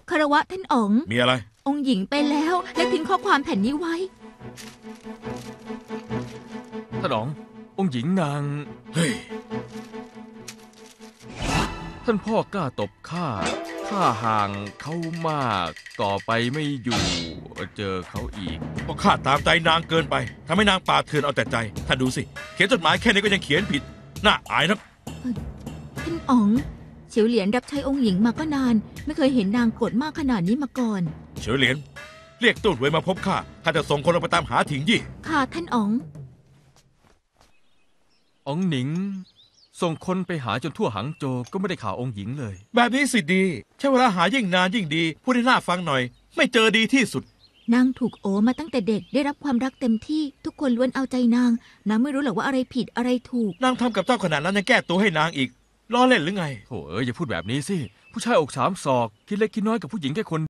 คารวะท่านอ๋องมีอะไรองค์หญิงไปแล้วและทิ้งข้อความแผ่นนี้ไว้ท่านอ๋ององค์หญิงนางเฮ้ยท่านพ่อกล้าตบข้าห่างเขามากต่อไปไม่อยู่เจอเขาอีกเพราะข้าตามใจนางเกินไปทำให้นางป่าเถื่อนเอาแต่ใจท่านดูสิเขียนจดหมายแค่นี้ก็ยังเขียนผิดน่าอายนักท่านอ๋องเฉียวเหลียนรับใช้องค์หญิงมาก็นานไม่เคยเห็นนางโกรธมากขนาดนี้มาก่อนเฉียวเหลียนเรียกตู้หวยมาพบข้าจะส่งคนลงไปตามหาถิงยี่ค่ะท่านอ๋องอ๋องหนิงส่งคนไปหาจนทั่วหังโจก็ไม่ได้ข่าวองค์หญิงเลยแบบนี้สิดีใช้เวลาหายิ่งนานยิ่งดีพูดให้น่าฟังหน่อยไม่เจอดีที่สุดนางถูกโอมาตั้งแต่เด็กได้รับความรักเต็มที่ทุกคนล้วนเอาใจนางไม่รู้หรอกว่าอะไรผิดอะไรถูกนางทำกับเจ้าขนาดนั้นยังแก้ตัวให้นางอีกล้อเล่นหรือไงโธ่อย่าพูดแบบนี้สิผู้ชายอกสามศอกคิดเล็กคิดน้อยกับผู้หญิงแค่คน